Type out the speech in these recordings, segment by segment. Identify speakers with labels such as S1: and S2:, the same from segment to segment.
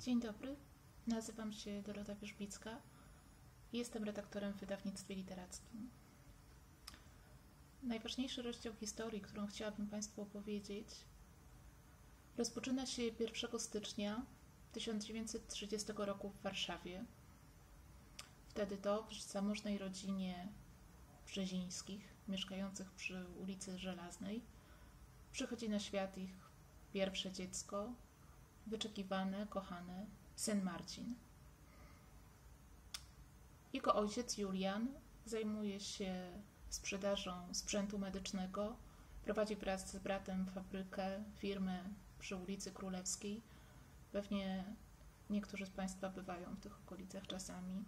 S1: Dzień dobry, nazywam się Dorota Wierzbicka i jestem redaktorem w wydawnictwie literackim. Najważniejszy rozdział historii, którą chciałabym Państwu opowiedzieć, rozpoczyna się 1 stycznia 1930 roku w Warszawie. Wtedy to w zamożnej rodzinie Brzezińskich, mieszkających przy ulicy Żelaznej, przychodzi na świat ich pierwsze dziecko, wyczekiwane, kochane, syn Marcin. Jego ojciec Julian zajmuje się sprzedażą sprzętu medycznego, prowadzi wraz z bratem fabrykę, firmę przy ulicy Królewskiej. Pewnie niektórzy z Państwa bywają w tych okolicach czasami.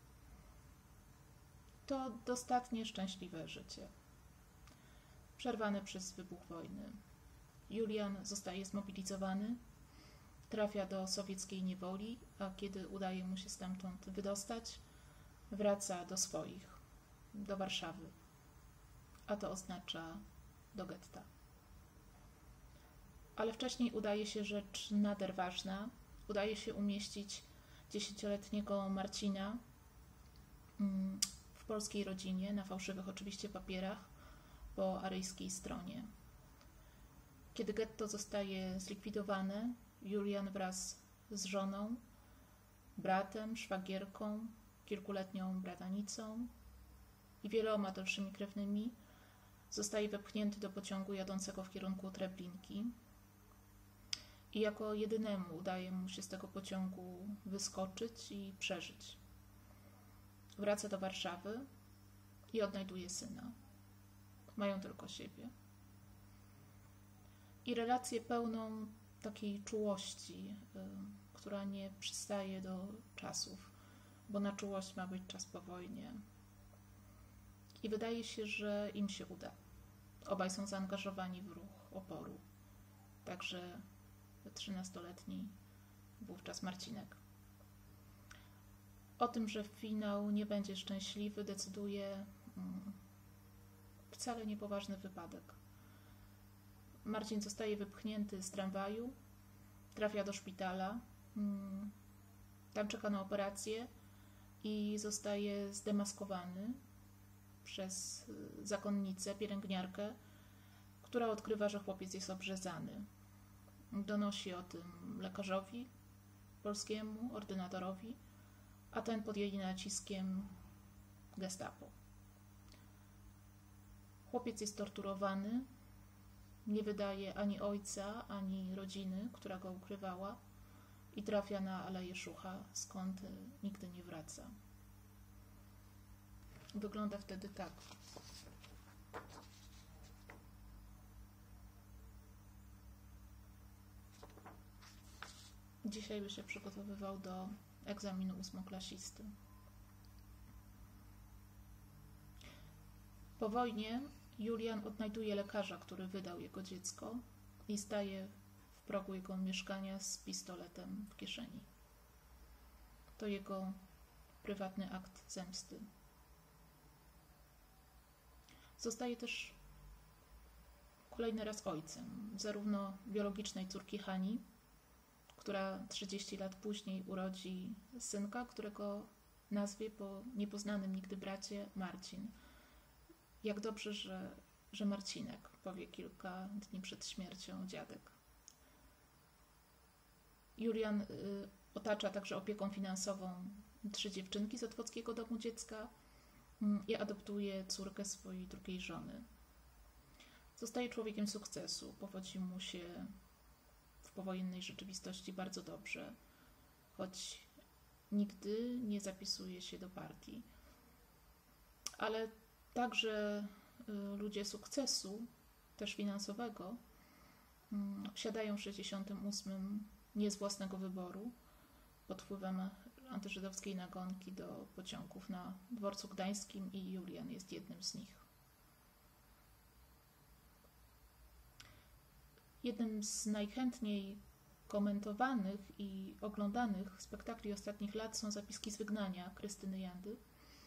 S1: To dostatnie szczęśliwe życie, przerwane przez wybuch wojny. Julian zostaje zmobilizowany, trafia do sowieckiej niewoli, a kiedy udaje mu się stamtąd wydostać, wraca do swoich, do Warszawy, a to oznacza do getta. Ale wcześniej udaje się rzecz nader ważna. Udaje się umieścić 10-letniego Marcina w polskiej rodzinie, na fałszywych oczywiście papierach, po aryjskiej stronie. Kiedy getto zostaje zlikwidowane, Julian wraz z żoną, bratem, szwagierką, kilkuletnią bratanicą i wieloma dalszymi krewnymi zostaje wepchnięty do pociągu jadącego w kierunku Treblinki i jako jedynemu udaje mu się z tego pociągu wyskoczyć i przeżyć. Wraca do Warszawy i odnajduje syna. Mają tylko siebie. I relację pełną takiej czułości, która nie przystaje do czasów, bo na czułość ma być czas po wojnie. I wydaje się, że im się uda. Obaj są zaangażowani w ruch oporu. Także 13-letni wówczas Marcinek. O tym, że finał nie będzie szczęśliwy, decyduje wcale niepoważny wypadek. Marcin zostaje wypchnięty z tramwaju, trafia do szpitala, tam czeka na operację i zostaje zdemaskowany przez zakonnicę, pielęgniarkę, która odkrywa, że chłopiec jest obrzezany. Donosi o tym lekarzowi polskiemu, ordynatorowi, a ten pod jej naciskiem Gestapo. Chłopiec jest torturowany, nie wydaje ani ojca, ani rodziny, która go ukrywała, i trafia na Aleję Szucha, skąd nigdy nie wraca. Wygląda wtedy tak. Dzisiaj by się przygotowywał do egzaminu 8-klasisty. Po wojnie Julian odnajduje lekarza, który wydał jego dziecko i staje w progu jego mieszkania z pistoletem w kieszeni. To jego prywatny akt zemsty. Zostaje też kolejny raz ojcem zarówno biologicznej córki Hani, która 30 lat później urodzi synka, którego nazwie po niepoznanym nigdy bracie Marcin. Jak dobrze, że Marcinek, powie kilka dni przed śmiercią dziadek. Julian otacza także opieką finansową 3 dziewczynki z Otwockiego Domu Dziecka i adoptuje córkę swojej drugiej żony. Zostaje człowiekiem sukcesu, powodzi mu się w powojennej rzeczywistości bardzo dobrze, choć nigdy nie zapisuje się do partii. Ale także ludzie sukcesu, też finansowego, wsiadają w 1968 nie z własnego wyboru, pod wpływem antyżydowskiej nagonki do pociągów na dworcu gdańskim i Julian jest jednym z nich. Jednym z najchętniej komentowanych i oglądanych spektakli ostatnich lat są zapiski z wygnania Krystyny Jandy,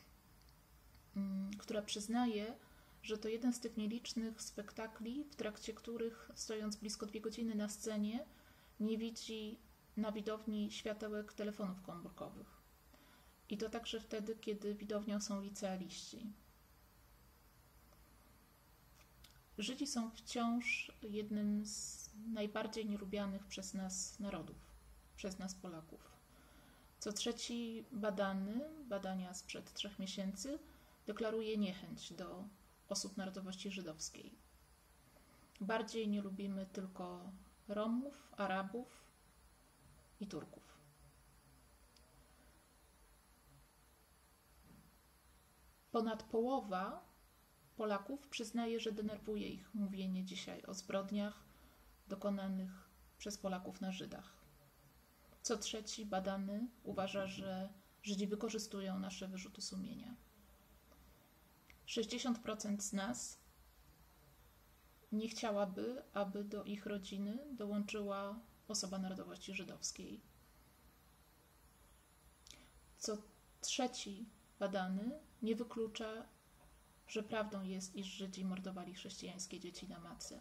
S1: która przyznaje, że to jeden z tych nielicznych spektakli, w trakcie których, stojąc blisko 2 godziny na scenie, nie widzi na widowni światełek telefonów komórkowych. I to także wtedy, kiedy widownią są licealiści. Żydzi są wciąż jednym z najbardziej nielubianych przez nas narodów, przez nas Polaków. Co trzeci badania sprzed 3 miesięcy, deklaruje niechęć do osób narodowości żydowskiej. Bardziej nie lubimy tylko Romów, Arabów i Turków. Ponad połowa Polaków przyznaje, że denerwuje ich mówienie dzisiaj o zbrodniach dokonanych przez Polaków na Żydach. Co trzeci badany uważa, że Żydzi wykorzystują nasze wyrzuty sumienia. 60% z nas nie chciałaby, aby do ich rodziny dołączyła osoba narodowości żydowskiej. Co trzeci badany nie wyklucza, że prawdą jest, iż Żydzi mordowali chrześcijańskie dzieci na matce.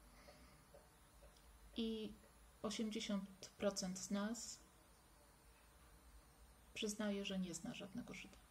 S1: I 80% z nas przyznaje, że nie zna żadnego Żyda.